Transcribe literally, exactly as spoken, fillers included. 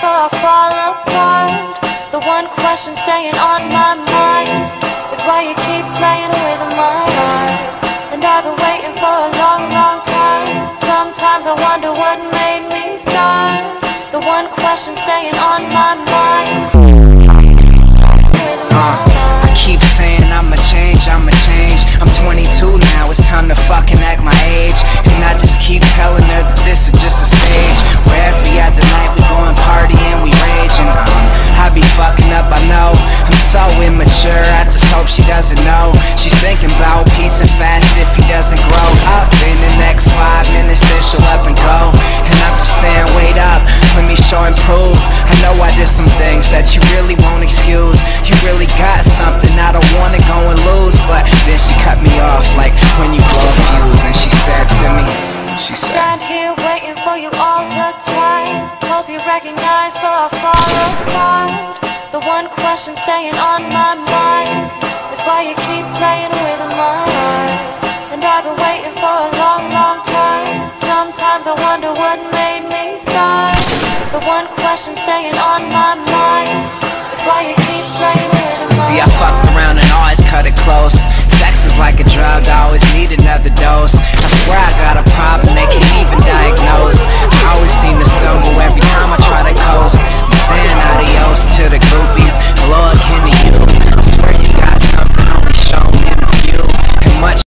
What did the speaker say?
before I fall apart. The one question staying on my mind is why you keep playing with my heart. And I've been waiting for a long, long time. Sometimes I wonder what made me start. The one question staying on my mind is why you keep playing with my heart. I keep saying I'ma change, I'ma change. I'm twenty-two now, it's time to fucking act my age. And I just keep telling her that this is just a stage, where every other night we go and party and we rage. And um, I be fucking up, I know. I'm so immature, I just hope she doesn't know. She's thinking about peace and fast if he doesn't grow up. In the next five minutes then she'll up and go. And I'm just saying wait up, let me show and prove. I know I did some things that you really won't excuse. You really got something, I don't wanna go and lose. But then she cut me off like when you blow a fuse. And she said to me, she said, stand here waiting for you all the time. Hope you recognize before I fall apart. The one question staying on my mind is why you keep playing with my heart. And I've been waiting for a long, long time. Sometimes I wonder what made me start. The one question staying on my mind is why you keep playing with my heart. See, I fucked around and always cut it close. Sex is like a drug, I always need another dose. I swear I got a problem